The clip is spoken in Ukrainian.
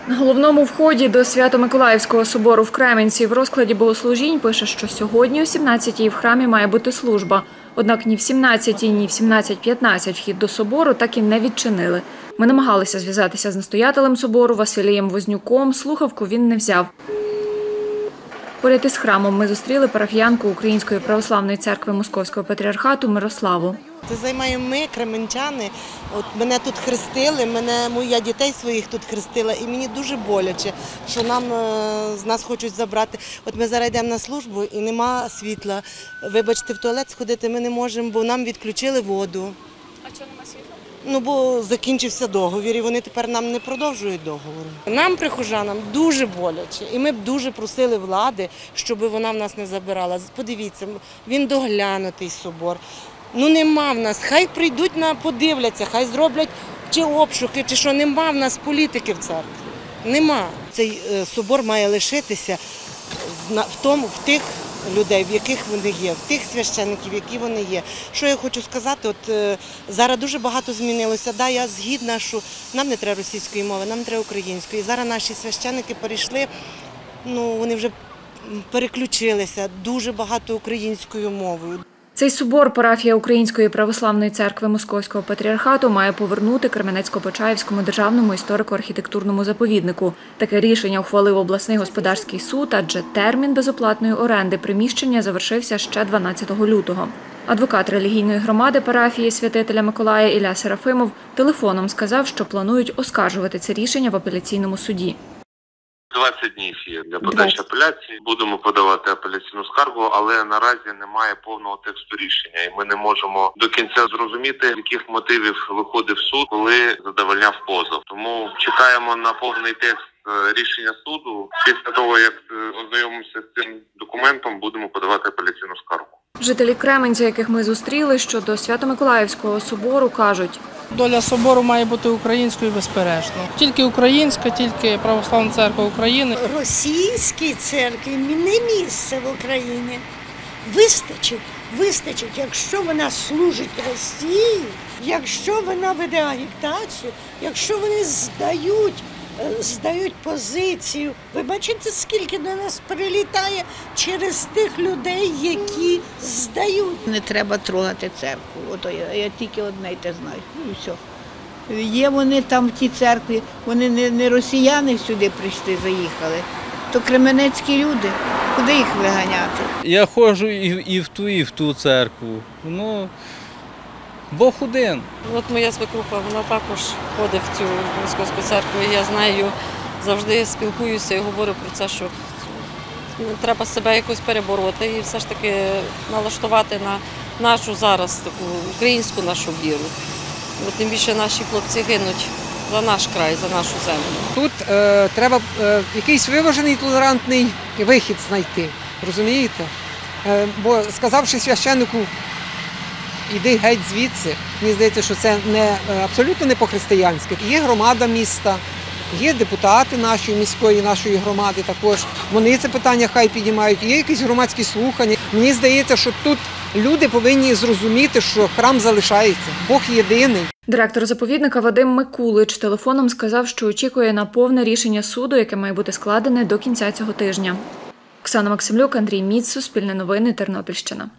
На головному вході до Свято-Миколаївського собору в Кременці в розкладі богослужінь пише, що сьогодні о 17-й в храмі має бути служба. Однак ні в 17-й, ні в 17:15 вхід до собору так і не відчинили. Ми намагалися зв'язатися з настоятелем собору Василієм Вознюком, слухавку він не взяв. Поряд із храмом ми зустріли парафіянку Української православної церкви Московського патріархату Мирославу. Це займаємо ми, кременчани. От мене тут хрестили, я дітей своїх тут хрестила, і мені дуже боляче, що з нас хочуть забрати. От ми зараз йдемо на службу і нема світла. Вибачте, в туалет сходити ми не можемо, бо нам відключили воду. А чого нема світла? Бо закінчився договір, і вони тепер нам не продовжують договор. Нам, прихожанам, дуже боляче. І ми б дуже просили влади, щоб вона в нас не забирала. Подивіться, він доглянутий собор. Нема в нас, хай прийдуть, подивляться, хай зроблять чи обшуки, чи що, нема в нас політики в церкві. Нема. Цей собор має лишитися в тих людей, в яких вони є, в тих священників, які вони є. Що я хочу сказати, зараз дуже багато змінилося. Да, я згідна, що нам не треба російської мови, нам треба української. Зараз наші священники перейшли, вони вже переключилися дуже багато українською мовою. Цей собор парафія Української православної церкви Московського патріархату має повернути Кременецько-Почаївському державному історико-архітектурному заповіднику. Таке рішення ухвалив обласний господарський суд, адже термін безоплатної оренди приміщення завершився ще 12 лютого. Адвокат релігійної громади парафії Святителя Миколая Ілля Серафимов телефоном сказав, що планують оскаржувати це рішення в апеляційному суді. 20 днів є для подачі апеляції. Будемо подавати апеляційну скаргу, але наразі немає повного тексту рішення. І ми не можемо до кінця зрозуміти, з яких мотивів виходив суд, коли задовольняв позов. Тому чекаємо на повний текст рішення суду. Після того, як ознайомимося з цим документом, будемо подавати апеляційну скаргу. Жителі Кременця, яких ми зустріли щодо Свято-Миколаївського собору, кажуть: доля собору має бути українською, безперечно. Тільки українська, тільки Православна церква України. Російській церкві не місце в Україні. Вистачить, якщо вона служить Росії, якщо вона веде агітацію, якщо вони здають позицію. Ви бачите, скільки до нас прилітає через тих людей, які здають. Не треба трогати церкву. Я тільки одне й те знаю. І все. Є вони там в тій церкві, вони не росіяни сюди прийшли, заїхали, то кременецькі люди. Куди їх виганяти? Я ходжу і в ту церкву. Бог один. От моя свекруха, вона також ходить в цю московську церкву. І я з нею завжди спілкуюся і говорю про це, що треба себе якось перебороти і все ж таки налаштувати на нашу зараз таку українську нашу віру. Тим більше наші хлопці гинуть за наш край, за нашу землю. Тут треба якийсь виважений, толерантний вихід знайти, розумієте? Бо сказавши священнику, іди геть звідси, мені здається, що це абсолютно не по-християнськи. Є громада міста, є депутати нашої громади також. Вони це питання хай підіймають, є якісь громадські слухання. Мені здається, що тут люди повинні зрозуміти, що храм залишається, Бог єдиний. Директор заповідника Вадим Микулич телефоном сказав, що очікує на повне рішення суду, яке має бути складене до кінця цього тижня. Оксана Максимлюк, Андрій Міц, Суспільне новини, Тернопільщина.